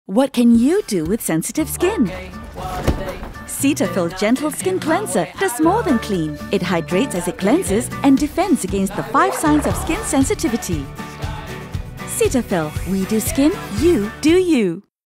What can you do with sensitive skin? Cetaphil Gentle Skin Cleanser does more than clean. It hydrates as it cleanses and defends against the 5 signs of skin sensitivity. Cetaphil, we do skin, you do you.